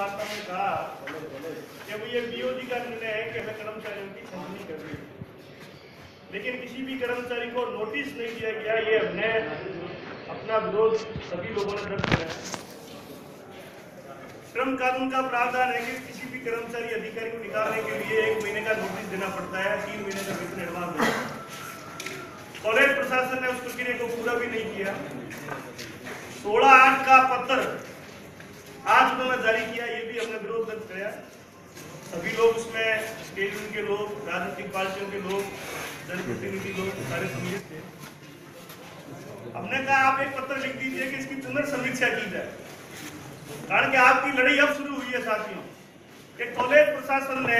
वार्ता में कहा कि वो ये बीओजी का निर्णय है कि हमें कर्मचारियों की छंटनी करनी है, लेकिन किसी भी कर्मचारी को नोटिस नहीं दिया गया। ये हमने अपना विरोध सभी लोगों ने दर्ज किया है। श्रम कानून का प्रावधान है कि किसी भी कर्मचारी अधिकारी को निकालने के लिए 1 महीने का नोटिस देना पड़ता है, 3 महीने का वेतन एडवांस देना है। कॉलेज प्रशासन ने उस प्रक्रिया को पूरा भी नहीं किया। 16/8 का पत्र आज उन्होंने जारी किया, ये भी हमने विरोध दर्ज किया। सभी लोग उसमें स्टेट के लोग, राजनीतिक पार्टियों के लोग, जनप्रतिनिधि लोग सारे सम्मिलित थे। हमने कहा आप एक पत्र लिख दीजिए कि इसकी पुनर्समीक्षा की जाए, कारण कि आपकी लड़ाई अब शुरू हुई है साथियों। कि कॉलेज प्रशासन ने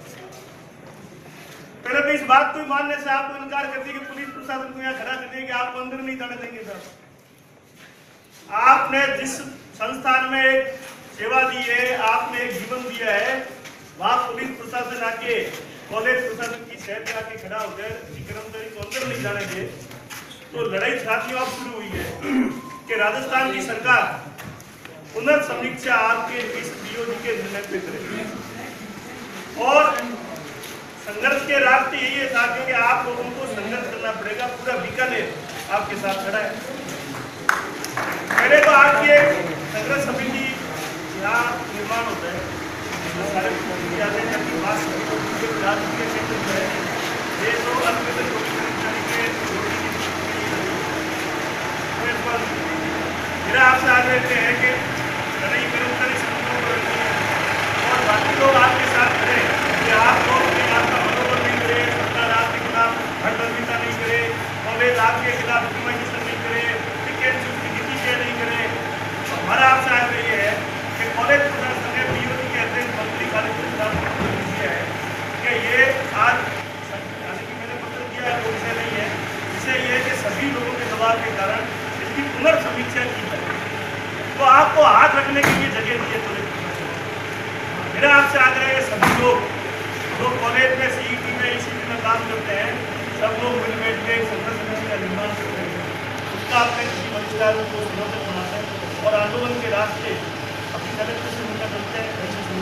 पहले तो इस बात को मानने से आपको इनकार कर दिया कि पुलिस प्रशासन को यहाँ खड़ा कर दिया कि आपको अंदर नहीं जाने देंगे। सर, आपने जिस संस्थान में एक सेवा दी है, आपने एक जीवन दिया है, वहां पुलिस प्रशासन आके कॉलेज प्रशासन की शहर में आके खड़ा होकर कर्मचारी को अंदर नहीं जाने दे, तो लड़ाई साथियों अब शुरू हुई है कि राजस्थान की सरकार पुनर्समीक्षा आपके इस बीओजी के निर्णय पे करेगी। और संघर्ष के रास्ते यही है साथियों कि आप लोगों को संघर्ष करना पड़ेगा। पूरा बीकानेर आपके साथ खड़ा है। पहले तो आपकी एक संघर्ष समिति यहाँ निर्माण होता है, सारे आते हैं ताकि बात राजनीतिक क्षेत्र में है ये तो अर्थव्यवस्था के मेरा आपसे आग्रह है कि लड़ाई कर्मचारी संगठनों को रखनी है और बाकी लोग आपके साथ खड़े कि आप लोग आपका मनोबल नहीं करे, सरकार आपके खिलाफ हटबंदिता नहीं करे, कॉलेज आपके खिलाफ डिमाइजेशन नहीं करे, टिकट की नीति शेयर नहीं करे। तो हमारा आपसे आग्रह ये है कि कॉलेज प्रशासन ने बीओजी के अध्यक्ष मंत्री खालिद के खिलाफ दिया है कि ये आज हालांकि मैंने पत्र दिया है, वो विषय नहीं है। विषय ये है कि सभी लोगों के दबाव के कारण इसकी पुनर्समीक्षा की जाए, तो आपको हाथ रखने के लिए जगह दी है कॉलेज प्रशासन। मेरा आपसे आग्रह है सभी लोग जो कॉलेज में सीईटी में ईसीटी में काम करते हैं, सब लोग मिल बैठ के संघर्ष समिति का निर्माण करते हैं, उसका अपने किसी परिष्कार को संयोजक बनाते हैं और आंदोलन के रास्ते अपनी कलेक्टर से मिलकर करते हैं।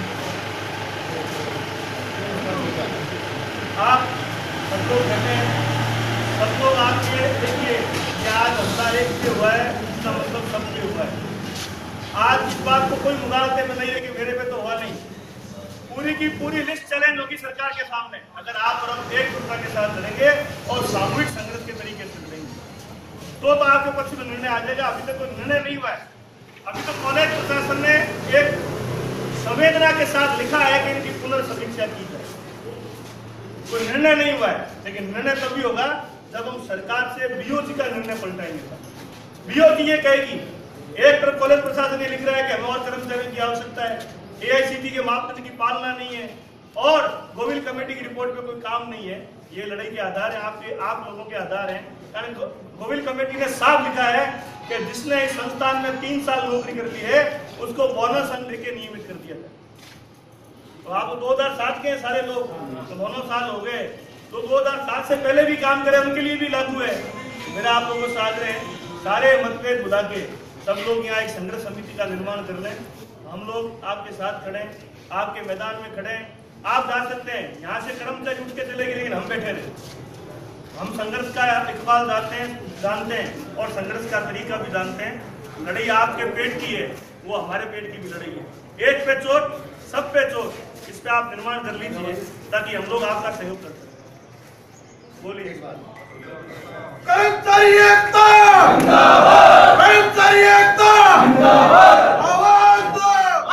आप सब लोग कहते हैं, सब लोग आपके देखिए कि आज हमला एक से हुआ है, इसका मतलब सबसे हुआ है। आज इस बात को कोई मुगालते में नहीं है कि मेरे पे तो हुआ नहीं। पूरी की पूरी लिस्ट चैलेंज होगी सरकार के सामने अगर आप और हम एकजुटता के साथ लड़ेंगे और सामूहिक संघर्ष के तरीके से लड़ेंगे तो आपके पक्ष में निर्णय आ जाएगा। अभी तक कोई निर्णय नहीं हुआ है। अभी तो कॉलेज प्रशासन ने एक संवेदना के साथ लिखा है कि इनकी पुनर्समीक्षा की जाए, कोई निर्णय नहीं हुआ है। लेकिन निर्णय तभी होगा जब हम सरकार से बीओजी का निर्णय पलटाएंगे। बीओजी ये कहेगी, एक तरफ कॉलेज प्रशासन ये लिख रहा है कि हमें और कर्मचारियों की आवश्यकता है, एआईसीटी के मापदंड की पालना नहीं है और गोविल कमेटी की रिपोर्ट पे कोई काम नहीं है। ये लड़ाई के आधार है, आप लोगों के आधार हैं। कारण गोविल कमेटी ने साफ लिखा है कि जिसने इस संस्थान में 3 साल नौकरी कर ली है उसको बोनस अंक देके नियमित कर दिया जाए। तो आप 2007 के सारे लोग तो 9 साल हो गए, तो 2007 से पहले भी काम करे उनके लिए भी लागू है। मेरा आप लोगों से आग्रह है, सारे मतभेद भुला के सब लोग यहाँ एक संघर्ष समिति का निर्माण कर लें। हम लोग आपके साथ खड़े हैं, आपके मैदान में खड़े हैं। आप जा सकते हैं, यहाँ से कर्मचारी उठ के चले गए, लेकिन हम बैठे रहे। हम संघर्ष का इकबाल जानते हैं और संघर्ष का तरीका भी जानते हैं। लड़ाई आपके पेट की है, वो हमारे पेट की भी लड़ाई है। एक पे चोट, सब पे चोट, इस पे आप निर्माण कर लीजिए ताकि हम लोग आपका सहयोग कर सकें। बोलिए एक बात। कर्मचारी एकता जिंदाबाद, कर्मचारी एकता जिंदाबाद, आवाज दो।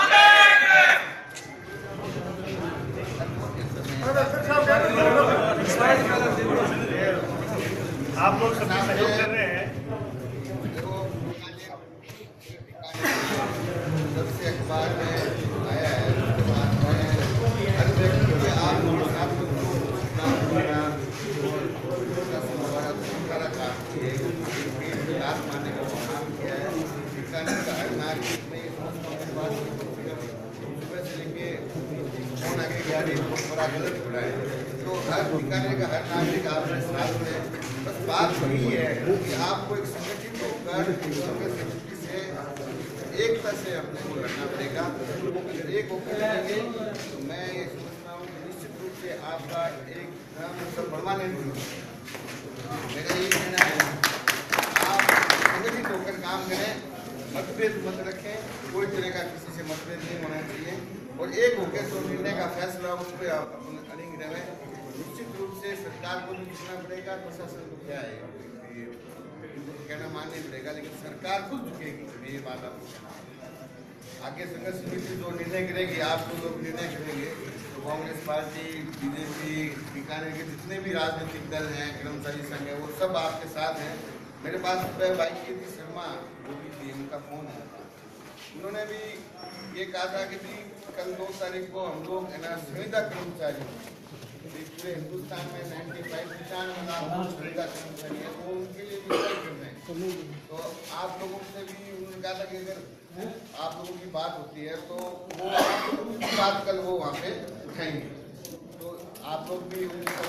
आप लोग सभी सहयोग कर रहे हैं। सबसे अखबार में आया है, हर व्यक्ति के आप लोग मानने का काम किया है। बीकानेर का हर नागरिक ने सुबह से लेके फोन आगे 11 बड़ा गलत हो रहा है। तो हर बीकानेर का हर नागरिक आपके साथ में, बस बात वही है कि आपको एक संगठित होकर से एकता से अपने को लड़ना पड़ेगा। अगर एक होकर लड़ेंगे तो मैं ये समझता हूँ कि निश्चित रूप से आपका एक मतलब परमानेंट मेरा ये कहना है, आप संगठित होकर काम करें, मतभेद मत रखें, कोई तरह का किसी से मतभेद नहीं होना चाहिए और एक होकर जो निर्णय का फैसला उस पर आप अड़िंग रहें। निश्चित रूप से सरकार को भी झुकना पड़ेगा, प्रशासन को क्या है कहना मानना पड़ेगा, लेकिन सरकार खुद झुकेगी। ये बात आपको कहना आगे संघर्ष समिति जो निर्णय करेगी, आप जो लोग निर्णय करेंगे तो कांग्रेस पार्टी, बीजेपी, बीकानेर के जितने भी राजनीतिक दल हैं, कर्मचारी संघ है, वो सब आपके साथ हैं। मेरे पास भाई कीर्ति शर्मा जो भी थी, उनका फोन है, उन्होंने भी ये कहा था कि भी कल 2 तारीख को हम लोग है ना संविदा कर्मचारी पूरे हिंदुस्तान में 95 लाख संविदा कर्मचारी है, तो उनके लिए भी कर रहे हैं। तो आप लोगों से भी उन्होंने कहा था कि अगर आप लोगों की बात होती है तो वो आप लोगों की बात कल वो वहाँ पे उठाएंगे, तो आप लोग भी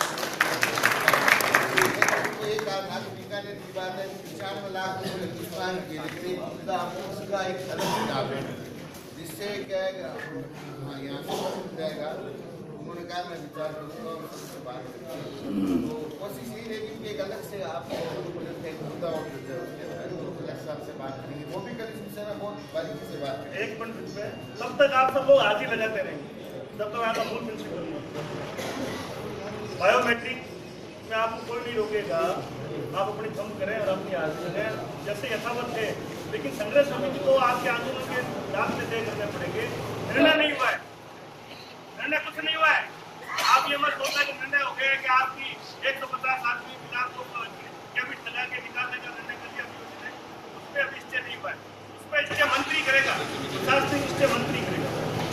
एक आज बीकानेर की बात है, 95 लाख हिंदुस्तान की, लेकिन एक मुद्दा उसका एक अलग किताब है जिससे क्या है, हाँ यहाँ से जाएगा। उन्होंने कहा मैं विचार करूँगा और सबसे बात करूँगा, तो कोशिश यही रहेगी कि एक अलग से आप मुद्दा और साहब से बात करेंगे, वो भी कल इस विषय में बहुत बारीकी से बात करेंगे। 1 मिनट में तब तक आप सब लोग हाजिर लगाते रहेंगे, जब तक आपका मूल प्रिंसिपल बायोमेट्रिक में आपको कोई नहीं रोकेगा, आप अपनी थंब करें और अपनी हाजिर है जैसे यथावत है। लेकिन संघर्ष समिति को आपके आंदोलन के रास्ते तय करने पड़ेंगे। निर्णय नहीं हुआ है, निर्णय कुछ नहीं हुआ है। आप ये मत सोचना कि निर्णय हो गया कि आपकी 150 आदमी खिलाफ को कैबिनेट लगा के निकालने का निर्णय कर दिया, उस पर अभी स्टे नहीं हुआ है, उस पर स्टे मंत्री करेगा, शासनिक स्टे मंत्री करेगा।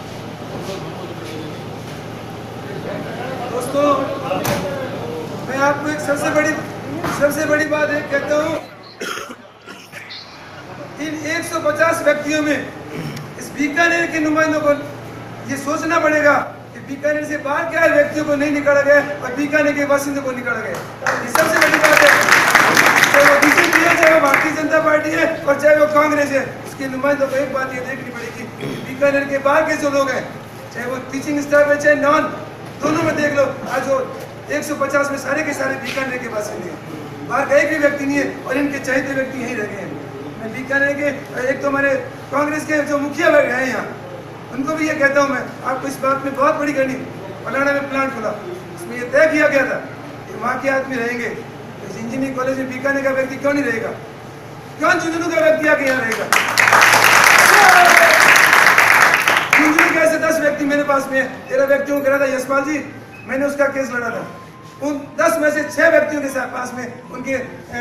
दोस्तों, मैं आपको एक सबसे बड़ी बात एक कहता हूँ, इन 150 व्यक्तियों में इस बीकानेर के नुमाइंदों को ये सोचना पड़ेगा कि बीकानेर से बाहर के आए व्यक्तियों को नहीं निकाला गया और बीकानेर के बासिंदों को निकाला गया। ये सबसे बड़ी बात है। चाहे वो बीजेपी है, चाहे वो भारतीय जनता पार्टी है और चाहे वो कांग्रेस है, उसके नुमाइंदों को एक बात ये देखनी पड़ेगी, बीकानेर के बाहर के जो लोग हैं, चाहे वो टीचिंग स्टाफ है चाहे नॉन, दोनों में देख लो, आज वो 150 में सारे के सारे बीकानेर के बासिंदे हैं, बाहर का एक भी व्यक्ति नहीं है और इनके चाहते व्यक्ति यहीं रह गए हैं। मैं बीकानेर के एक तो हमारे कांग्रेस के जो मुखिया वर्ग हैं यहाँ, उनको भी ये कहता हूँ मैं, आपको इस बात में बहुत बड़ी करनी। पलाना में प्लांट खुला, उसमें ये तय किया गया था कि वहाँ के आदमी रहेंगे, इंजीनियरिंग कॉलेज में बीकानेर का व्यक्ति क्यों नहीं रहेगा, क्यों झुंझुनू का व्यक्ति आके यहाँ रहेगा? झुंझुनू के ऐसे 10 व्यक्ति मेरे पास में है, 13 व्यक्तियों को करा था यशपाल जी, मैंने उसका केस लड़ा था। उन 10 में से 6 व्यक्तियों के साथ पास में उनके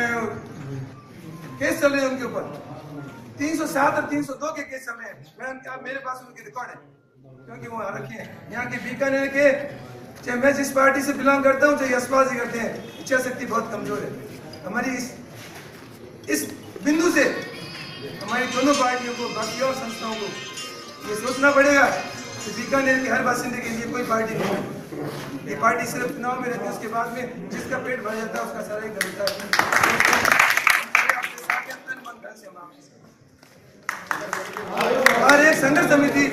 केस चल रहे हैं, उनके ऊपर 307 और 302 के केस चल रहे हैं। मैं मेरे पास उनके रिकॉर्ड है, क्योंकि वो यहाँ रखे हैं। यहाँ के बीकानेर के, चाहे मैं जिस पार्टी से बिलोंग करता हूँ, चाहे यशपाल जी करते हैं, इच्छा शक्ति बहुत कमजोर है हमारी। इस बिंदु से हमारी दोनों पार्टियों को, बाकी और संस्थाओं को ये सोचना पड़ेगा कि बीकानेर के हर बासिंदे के लिए कोई पार्टी नहीं है। ये पार्टी सिर्फ चुनाव में रहती है, उसके बाद में जिसका पेट भर जाता है उसका सारा ही घर होता है। और एक संघर्ष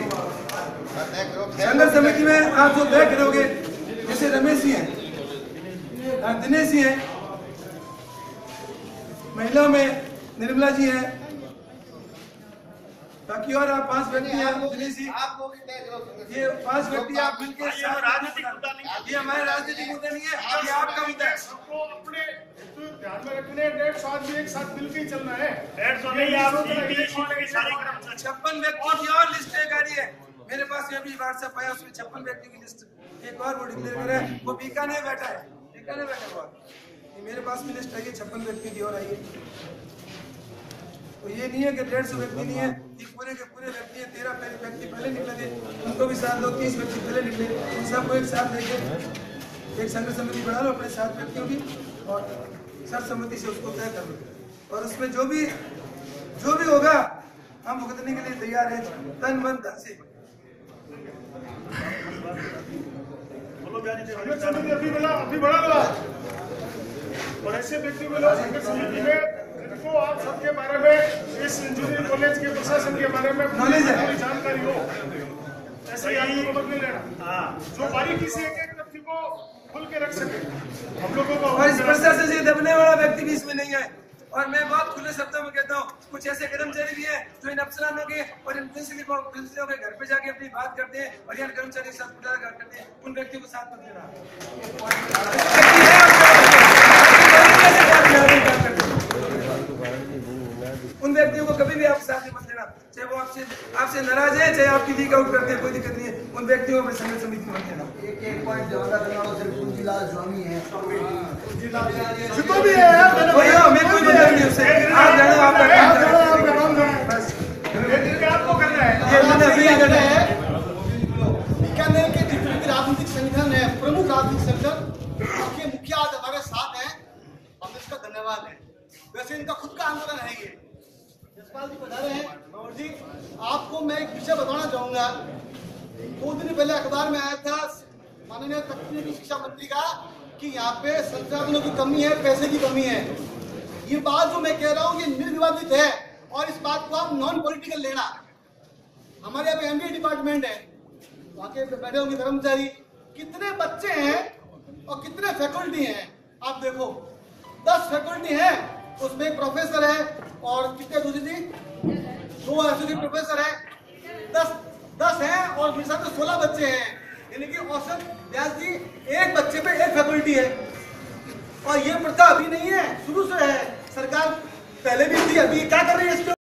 समिति में आप जो तय करोगे, जैसे रमेश जी हैं, दिनेश जी हैं, महिला में निर्मला जी हैं, बाकी और आप 5 व्यक्ति हैं, दिनेश जी, ये 5 व्यक्ति आप मिलकर, ये हमारे राजनीतिक मुद्दा नहीं है, ये आपका मुद्दा है। सबको अपने ध्यान में रखने 150 आदमी एक साथ मिलकर ही चलना है। 150 नहीं, आप 56 व्यक्तियों की और लिस्ट तैयार है मेरे पास, ये भी व्हाट्सएप आया, उसमें 56 व्यक्तियों की लिस्ट एक और वो डिक्लेयर कर रहा है, वो बीकानेर बैठा है, बीकानेर बैठा हुआ। ये मेरे पास में लिस्ट आई है 56 व्यक्तियों की और आई है। तो ये नहीं है कि 150 व्यक्ति नहीं है, ये पूरे के पूरे व्यक्ति है। 13 व्यक्ति पहले निकले थे, उनको भी साथ लो, 30 व्यक्ति पहले निकले, उन सबको एक साथ लेके एक संघ समिति बना लो अपने 7 व्यक्तियों की और सर्वसम्मति से उसको तय कर लो। और उसमें जो भी होगा हम भुगतने के लिए तैयार हैं, तन मन धन से। अभी बड़ा और ऐसे व्यक्ति में संघर्ष समिति में जिनको आप सबके बारे में इस इंजीनियरिंग कॉलेज के प्रशासन के बारे में नॉलेज है। पूरी जानकारी हो, ऐसे ही आपको नंबर नहीं लेना। हाँ जो बारीकी से एक एक व्यक्ति को खुल के रख सके, हम लोगों को और इस प्रशासन से दबने वाला व्यक्ति भी इसमें नहीं है। और मैं बहुत खुले शब्दों में कहता हूँ, कुछ ऐसे कर्मचारी भी हैं जो इन अफसरानों के और इन प्रिंसिपलों के घर पे जाके अपनी बात करते हैं और यहाँ कर्मचारी के साथ मुठालका करते हैं। उन व्यक्तियों को साथ मत देना। उन व्यक्तियों को कभी भी आप साथ मत देना, चाहे वो आपसे नाराज है, चाहे आपकी लीक आउट करते हैं, कोई दिक्कत नहीं है। उन व्यक्तियों को संगठन समिति मत देना। एक पॉइंट ज्यादा करना हो, सिर्फ कुंजीलाल स्वामी है। जितो भी है वही हो, मैं कोई बंदा नहीं उससे। आप जानो, आपका काम करें। बस आपको करना है। ये मैंने अभी नहीं करना है। बीकानेर के जितने भी राजनीतिक संगठन है, प्रमुख राजनीतिक संगठन, आपके मुखिया आज हमारे साथ हैं, हम इसका धन्यवाद है। वैसे इनका खुद का आंदोलन है ये। जसपाल जी बता रहे हैं, और जी आपको मैं एक विषय बताना चाहूंगा। 2 दिन पहले अखबार में आया था माननीय तकनीकी शिक्षा मंत्री का कि यहाँ पे संसाधनों की कमी है, पैसे की कमी है। ये बात जो मैं कह रहा हूँ ये निर्विवादित है और इस बात को आप नॉन पॉलिटिकल लेना। हमारे यहाँ पे MBA डिपार्टमेंट है, वहाँ के बैठे होंगे कर्मचारी, कितने बच्चे हैं और कितने फैकल्टी हैं आप देखो। 10 फैकल्टी हैं, उसमें एक प्रोफेसर है और कितने दूसरी थी 2 एसोसिएट प्रोफेसर है। 10 हैं और मेरे साथ 16 बच्चे हैं, यानी कि औसत व्यास जी एक बच्चे पे 1 फैकल्टी है। और ये प्रथा अभी नहीं है, शुरू से है। सरकार पहले भी थी, अभी क्या कर रही है इसके